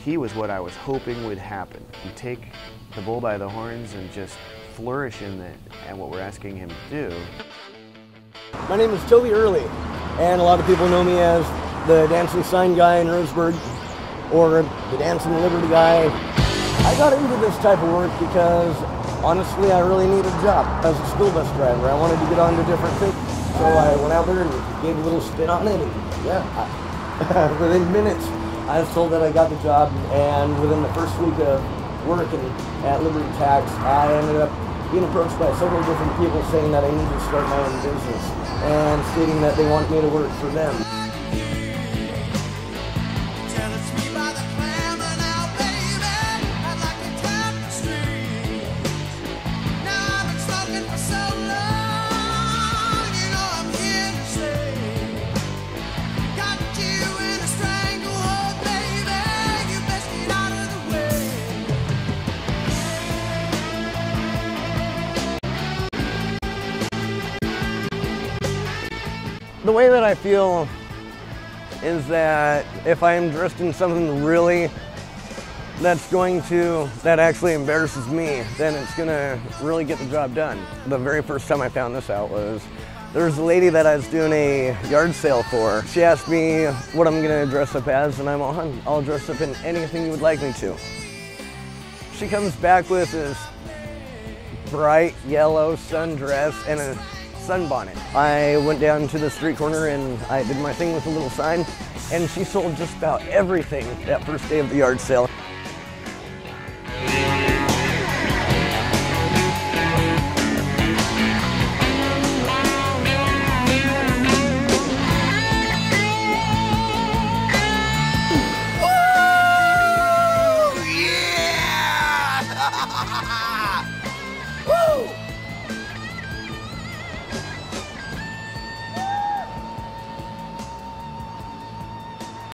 He was what I was hoping would happen. You take the bull by the horns and just flourish in it and what we're asking him to do. My name is Toby Early, and a lot of people know me as the dancing sign guy in Roseburg, or the dancing Liberty guy. I got into this type of work because, honestly, I really needed a job. As a school bus driver, I wanted to get on to different things. So I went out there and gave a little spin on it, and yeah, within minutes, I was told that I got the job, and within the first week of working at Liberty Tax, I ended up being approached by several different people saying that I needed to start my own business, and stating that they want me to work for them. The way that I feel is that if I am dressed in something that actually embarrasses me, then it's gonna really get the job done. The very first time I found this out was, there was a lady that I was doing a yard sale for. She asked me what I'm gonna dress up as, and I'm all, I'll dress up in anything you would like me to. She comes back with this bright yellow sundress and a sunbonnet. I went down to the street corner and I did my thing with a little sign, and she sold just about everything that first day of the yard sale.